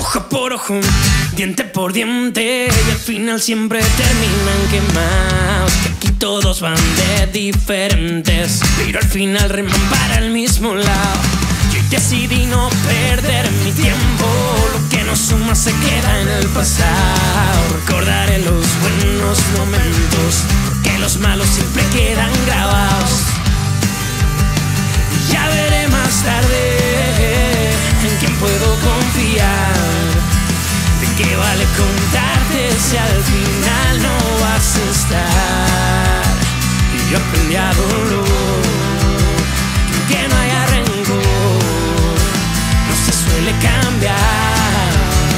Ojo por ojo, diente por diente, y al final siempre terminan quemados. Que aquí todos van de diferentes, pero al final reman para el mismo lado. Yo decidí no perder mi tiempo, lo que nos suma se queda en el pasado. Recordaré los buenos momentos, porque los malos siempre quedan grabados. Y ya veré más tarde en quién puedo confiar. ¿De qué vale contarte si al final no vas a estar? Y yo aprendí a dolor, que no haya rencor, no se suele cambiar.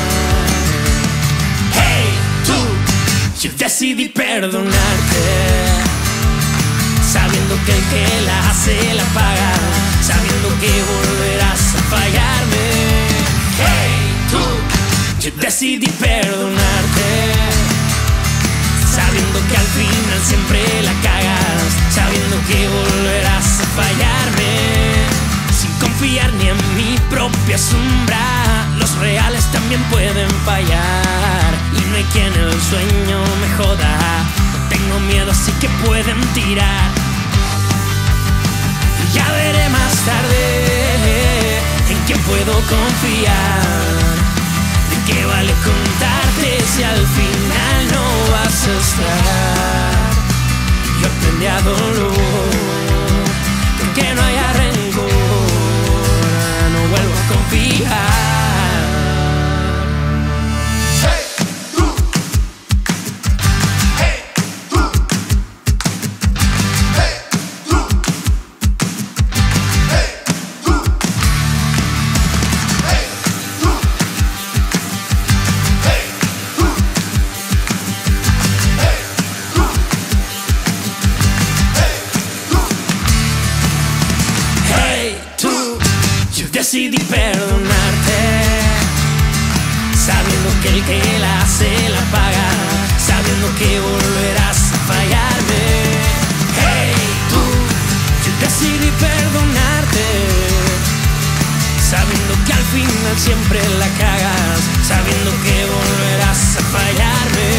Hey, tú, yo decidí perdonarte, sabiendo que el que la hace la paga, sabiendo que volverás a fallarme. Hey, tú, yo decidí perdonarte, sabiendo que al final siempre la cagas, sabiendo que volverás a fallarme. Sin confiar ni en mi propia sombra, los reales también pueden fallar, y no hay quien el sueño me joda. No tengo miedo, así que pueden tirar. Y ya veré más tarde en quién puedo confiar. ¿De qué vale contarte si al final no vas a estar? Yo aprendí a dolor, que no haya rencor, no vuelvo a confiar. Decidí perdonarte, sabiendo que el que la hace la paga, sabiendo que volverás a fallarme. Hey, tú, yo decidí perdonarte, sabiendo que al final siempre la cagas, sabiendo que volverás a fallarme.